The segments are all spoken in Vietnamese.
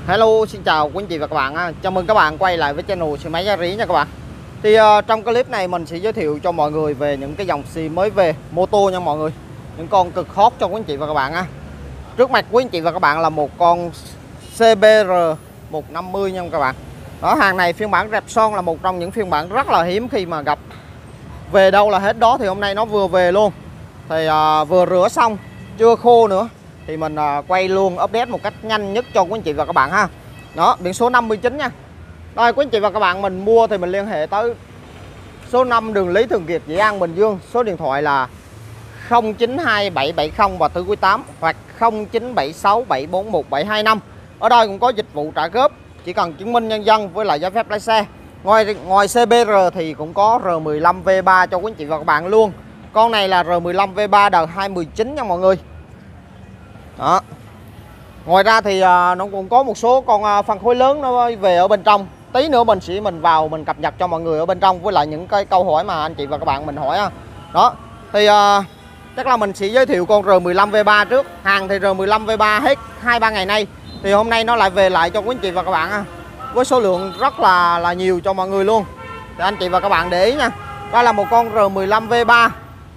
Hello, xin chào quý anh chị và các bạn. Chào mừng các bạn quay lại với channel xe máy giá rẻ nha các bạn. Thì trong clip này mình sẽ giới thiệu cho mọi người về những cái dòng xe mới về mô tô nha mọi người. Những con cực hot cho quý anh chị và các bạn. Trước mặt quý anh chị và các bạn là một con CBR 150 nha các bạn. Đó, hàng này phiên bản rẹp son là một trong những phiên bản rất là hiếm khi mà gặp. Về đâu là hết đó, thì hôm nay nó vừa về luôn. Thì vừa rửa xong, chưa khô nữa. Thì mình quay luôn update một cách nhanh nhất cho quý anh chị và các bạn ha. Đó, biển số 59 nha. Đây quý anh chị và các bạn, mình mua thì mình liên hệ tới số 5 đường Lý Thường Kiệt, Dĩ An, Bình Dương. Số điện thoại là 092770 và tư quý 8 hoặc 0976741725. Ở đây cũng có dịch vụ trả góp, chỉ cần chứng minh nhân dân với lại giấy phép lái xe. Ngoài CBR thì cũng có R15 V3 cho quý anh chị và các bạn luôn. Con này là R15 V3 đời 2019 nha mọi người. Đó. Ngoài ra thì nó cũng có một số con phân khối lớn nó về ở bên trong. Tí nữa mình vào mình cập nhật cho mọi người ở bên trong với lại những cái câu hỏi mà anh chị và các bạn mình hỏi. Đó. Thì chắc là mình sẽ giới thiệu con R15 V3 trước. Hàng thì R15 V3 hết 2-3 ngày nay. Thì hôm nay nó lại về lại cho quý anh chị và các bạn với số lượng rất là nhiều cho mọi người luôn. Thì anh chị và các bạn để ý nha. Đây là một con R15 V3.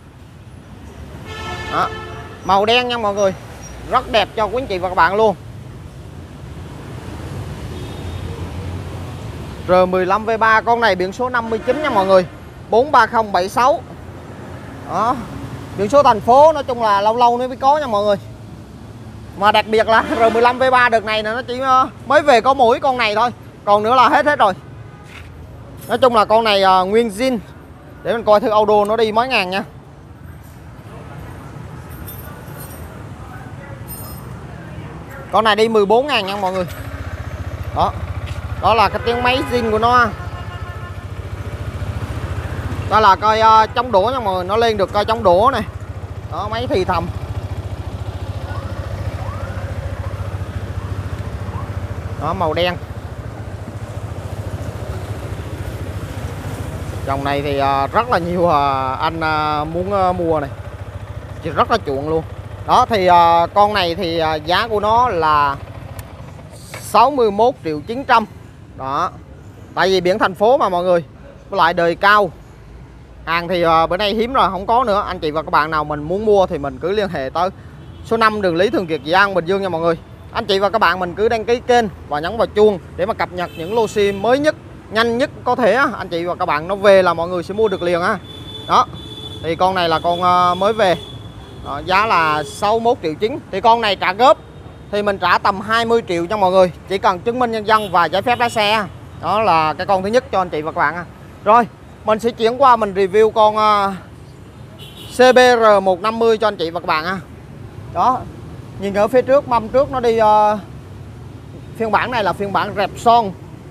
Đó. Màu đen nha mọi người. Rất đẹp cho quý anh chị và các bạn luôn. R15 V3 con này biển số 59 nha mọi người, 43076. Đó. Biển số thành phố nói chung là lâu lâu nữa mới có nha mọi người. Mà đặc biệt là R15 V3 đợt này nó chỉ mới về có mỗi con này thôi, còn nữa là hết rồi. Nói chung là con này nguyên zin. Để mình coi thử auto nó đi mấy ngàn nha. Con này đi 14.000 nha mọi người. Đó. Đó là cái tiếng máy zin của nó. Đó là coi chống đổ nha mọi người, nó lên được coi chống đổ này. Đó, máy thì thầm. Đó, màu đen. Dòng này thì rất là nhiều anh muốn mua này. Chỉ rất là chuộng luôn. Đó thì con này thì giá của nó là 61.900.000. Đó. Tại vì biển thành phố mà mọi người, với lại đời cao. Hàng thì bữa nay hiếm rồi, không có nữa. Anh chị và các bạn nào mình muốn mua thì mình cứ liên hệ tới số 5 đường Lý Thường Kiệt, Dĩ An, Bình Dương nha mọi người. Anh chị và các bạn mình cứ đăng ký kênh và nhấn vào chuông để mà cập nhật những lô xe mới nhất, nhanh nhất có thể. Anh chị và các bạn nó về là mọi người sẽ mua được liền á. Đó. Thì con này là con mới về. Đó, giá là 61.900.000. Thì con này trả góp thì mình trả tầm 20 triệu cho mọi người, chỉ cần chứng minh nhân dân và giấy phép lái xe. Đó là cái con thứ nhất cho anh chị và các bạn. Rồi mình sẽ chuyển qua mình review con CBR 150 cho anh chị và các bạn. Đó, nhìn ở phía trước, mâm trước nó đi phiên bản này là phiên bản rẹp son,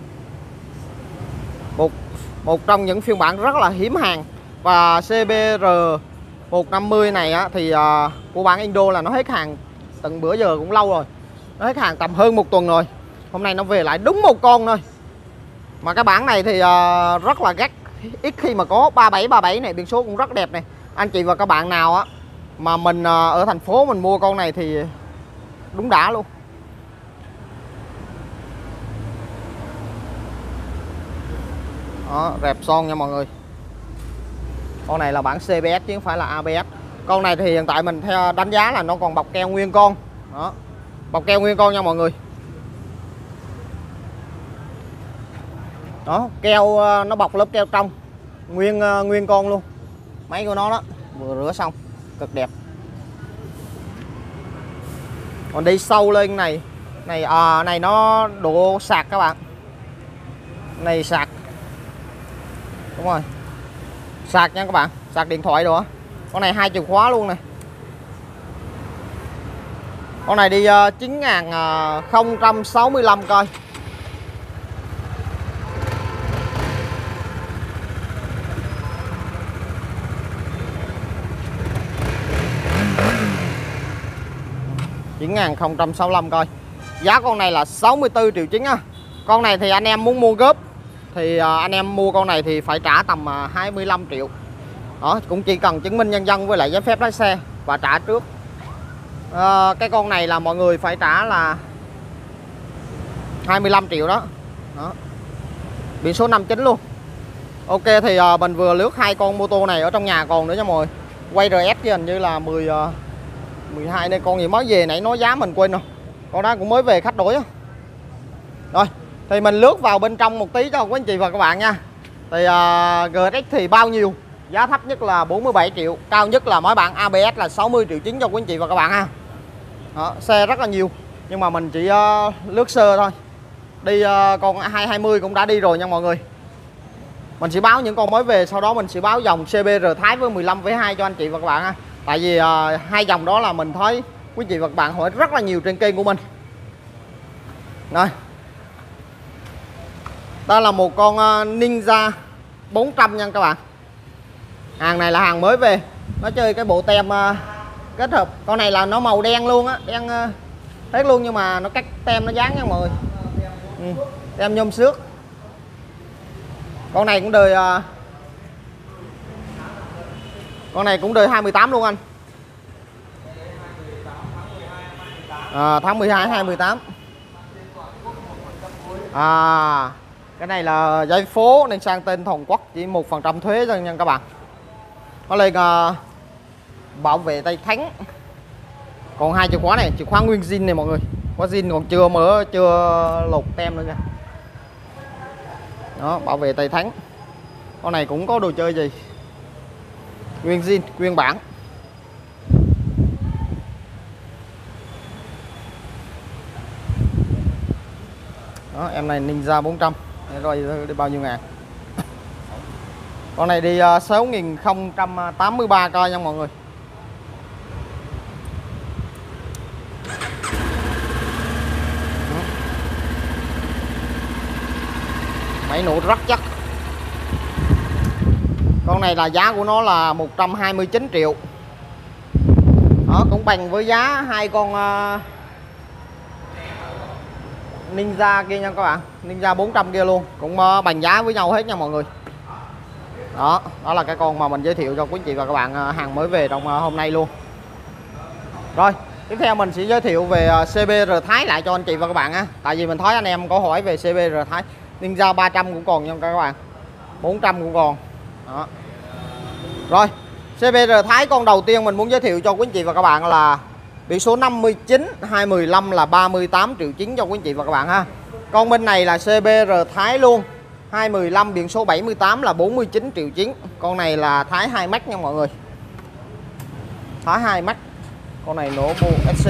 một trong những phiên bản rất là hiếm hàng. Và CBR 150 này thì của bản Indo là nó hết hàng từng bữa giờ cũng lâu rồi, nó hết hàng tầm hơn một tuần rồi. Hôm nay nó về lại đúng một con thôi. Mà cái bản này thì rất là gắt, ít khi mà có. 3737 này, biển số cũng rất đẹp này. Anh chị và các bạn nào mà mình ở thành phố mình mua con này thì đúng đã luôn. Đó, rẹp son nha mọi người. Con này là bản CBS chứ không phải là ABS. Con này thì hiện tại mình theo đánh giá là nó còn bọc keo nguyên con. Đó, bọc keo nguyên con nha mọi người. Đó, keo nó bọc lớp keo trong nguyên con luôn. Máy của nó đó, vừa rửa xong, cực đẹp. Còn đi sâu lên này này nó độ sạc các bạn. Này sạc. Đúng rồi. Sạc nha các bạn, sạc điện thoại đồ. Con này 2 chìa khóa luôn này. Con này đi 9.065 coi. Chín 065 coi. Giá con này là 64.900.000. Con này thì anh em muốn mua góp thì anh em mua con này thì phải trả tầm 25 triệu. Đó, cũng chỉ cần chứng minh nhân dân với lại giấy phép lái xe và trả trước. Cái con này là mọi người phải trả là 25 triệu đó. Đó. Biển số 59 luôn. Ok thì mình vừa lướt hai con mô tô này ở trong nhà còn nữa nha mọi người. Quay RS chứ hình như là 12 đây, con gì mới về nãy nói giá mình quên rồi. Con đó cũng mới về khách đổi á. Rồi, thì mình lướt vào bên trong một tí cho quý anh chị và các bạn nha. Thì GRX thì bao nhiêu? Giá thấp nhất là 47 triệu, cao nhất là mỗi bạn ABS là 60 triệu 9 cho quý anh chị và các bạn ha. Đó, xe rất là nhiều nhưng mà mình chỉ lướt sơ thôi. Đi con 220 cũng đã đi rồi nha mọi người. Mình sẽ báo những con mới về, sau đó mình sẽ báo dòng CBR Thái với 15 V2 cho anh chị và các bạn ha. Tại vì hai dòng đó là mình thấy quý chị và các bạn hỏi rất là nhiều trên kênh của mình. Rồi. Đó là một con Ninja 400 nha các bạn. Hàng này là hàng mới về. Nó chơi cái bộ tem kết hợp. Con này là nó màu đen luôn á, đen hết luôn nhưng mà nó cắt tem nó dán nha mọi người. Tem nhôm xước. Con này cũng đời con này cũng đời 2018 luôn anh. Tháng 12 2018. Cái này là giấy phố nên sang tên toàn quốc, chỉ 1% thuế thôi nha các bạn. Nó lên bảo vệ tay thắng. Còn hai chìa khóa này, chìa khóa nguyên zin này mọi người. Khóa zin còn chưa mở, chưa lột tem nữa kìa. Đó, bảo vệ tay thắng. Con này cũng có đồ chơi gì. Nguyên zin, nguyên bản. Đó, em này Ninja 400. Rồi đi bao nhiêu ngàn. Con này đi 6.083 coi nha mọi người. Máy nổ rất chắc. Con này là giá của nó là 129 triệu. Đó, cũng bằng với giá hai con Ninja kia nha các bạn. Ninja 400 kia luôn. Cũng bằng giá với nhau hết nha mọi người. Đó, đó là cái con mà mình giới thiệu cho quý anh chị và các bạn hàng mới về trong hôm nay luôn. Rồi, tiếp theo mình sẽ giới thiệu về CBR Thái lại cho anh chị và các bạn á. Tại vì mình thấy anh em có hỏi về CBR Thái. Ninja 300 cũng còn nha các bạn. 400 cũng còn. Đó. Rồi, CBR Thái con đầu tiên mình muốn giới thiệu cho quý anh chị và các bạn là biển số 59 215 là 38 triệu 9 cho quý anh chị và các bạn ha. Con bên này là CBR Thái luôn. 215 biển số 78 là 49 triệu 9. Con này là Thái 2 Max nha mọi người. Thái 2 Max. Con này nổ bu SC.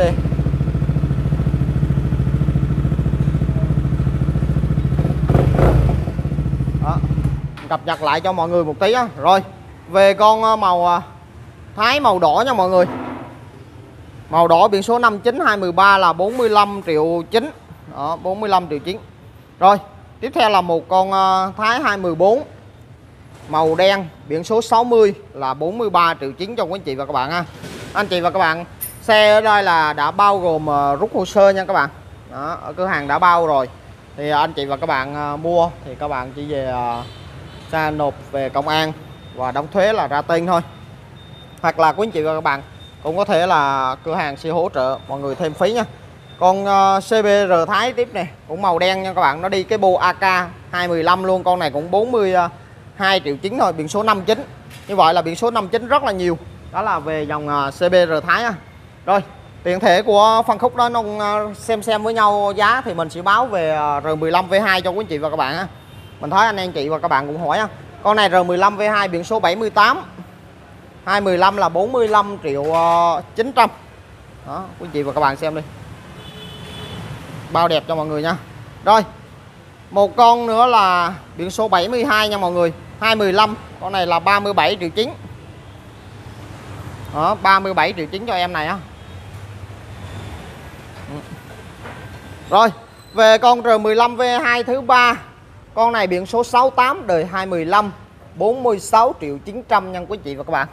Đó. Cập nhật lại cho mọi người một tí á. Rồi, về con màu Thái màu đỏ nha mọi người. Màu đỏ biển số 59213 là 45 triệu 9. Đó, 45 triệu 9. Rồi, tiếp theo là một con Thái 214 màu đen biển số 60 là 43 triệu 9 cho quý anh chị và các bạn ha. Anh chị và các bạn, xe ở đây là đã bao gồm rút hồ sơ nha các bạn. Đó, ở cửa hàng đã bao rồi. Thì anh chị và các bạn mua thì các bạn chỉ về ra nộp về công an và đóng thuế là ra tên thôi. Hoặc là quý anh chị và các bạn cũng có thể là cửa hàng sẽ hỗ trợ mọi người thêm phí nha. Con CBR Thái tiếp này cũng màu đen nha các bạn, nó đi cái bô AK 215 luôn. Con này cũng 42 triệu 9 thôi, biển số 59. Như vậy là biển số 59 rất là nhiều. Đó là về dòng CBR Thái á. Rồi, tiện thể của phân khúc đó nó xem với nhau giá thì mình sẽ báo về R15 V2 cho quý anh chị và các bạn á. Mình thấy anh em chị và các bạn cũng hỏi á. Con này R15 V2 biển số 78 215 là 45 triệu 900. Đó, quý anh chị và các bạn xem đi. Bao đẹp cho mọi người nha. Rồi, một con nữa là biển số 72 nha mọi người, 215. Con này là 37 triệu 9. Đó, 37 triệu 9 cho em này á. Rồi, về con R15 V2 thứ ba. Con này biển số 68 đời 215, 46 triệu 900 nha quý chị và các bạn.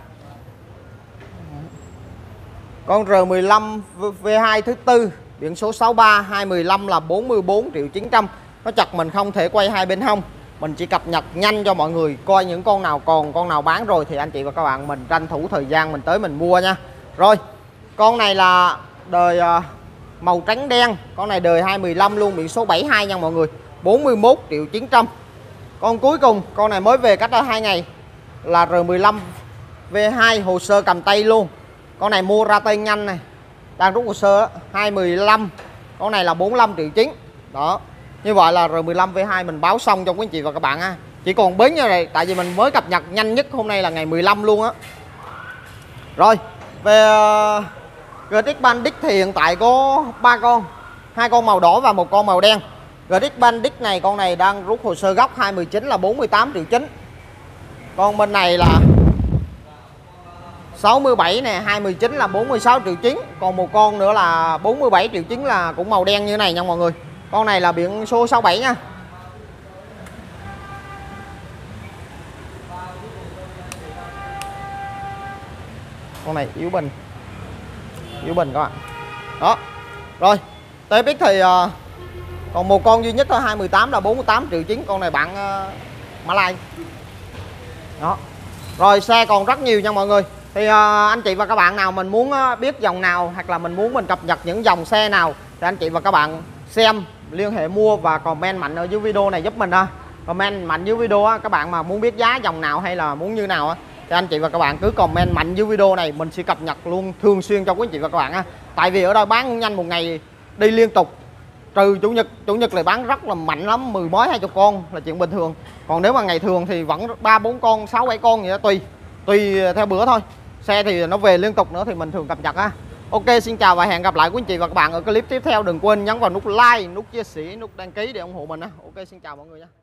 Con R15 V2 thứ tư biển số 63 215 là 44 triệu 900. Nó chặt mình không thể quay hai bên hông. Mình chỉ cập nhật nhanh cho mọi người coi những con nào còn, con nào bán rồi thì anh chị và các bạn mình tranh thủ thời gian mình tới mình mua nha. Rồi, con này là đời màu trắng đen. Con này đời 2015 luôn, biển số 72 nha mọi người, 41.900.000. Con cuối cùng, con này mới về cách đây 2 ngày, là R15 V2, hồ sơ cầm tay luôn. Con này mua ra tay nhanh này, đang rút hồ sơ 2015. Con này là 45.900.000. Đó. Như vậy là R15 V2 mình báo xong cho quý anh chị và các bạn ha. Chỉ còn bến như này, tại vì mình mới cập nhật nhanh nhất hôm nay là ngày 15 luôn á. Rồi, về GTX Bandit thì hiện tại có 3 con, 2 con màu đỏ và 1 con màu đen. GTX Bandit này, con này đang rút hồ sơ gốc 2019 là 48.900.000. Con bên này là 67 nè, 2019 là 46.900.000. Còn một con nữa là 47.900.000 là cũng màu đen như này nha mọi người. Con này là biển số 67 nha. Con này yếu bình các bạn. Đó. Rồi, TFX thì còn một con duy nhất thôi, 2018 là 48.900.000. Con này bạn Mã Lai. Đó. Rồi xe còn rất nhiều nha mọi người. Thì anh chị và các bạn nào mình muốn biết dòng nào, hoặc là mình muốn mình cập nhật những dòng xe nào, thì anh chị và các bạn xem, liên hệ mua và comment mạnh ở dưới video này giúp mình ha. Comment mạnh dưới video á, các bạn mà muốn biết giá dòng nào hay là muốn như nào á, thì anh chị và các bạn cứ comment mạnh dưới video này, mình sẽ cập nhật luôn thường xuyên cho quý anh chị và các bạn ha. Tại vì ở đây bán nhanh, một ngày đi liên tục, trừ chủ nhật lại bán rất là mạnh lắm, 10 mấy 20 con là chuyện bình thường. Còn nếu mà ngày thường thì vẫn 3-4 con 6-7 con vậy đó, tùy theo bữa thôi. Xe thì nó về liên tục nữa thì mình thường cập nhật ha. Ok, xin chào và hẹn gặp lại quý anh chị và các bạn ở clip tiếp theo. Đừng quên nhấn vào nút like, nút chia sẻ, nút đăng ký để ủng hộ mình ha. Ok, xin chào mọi người nha.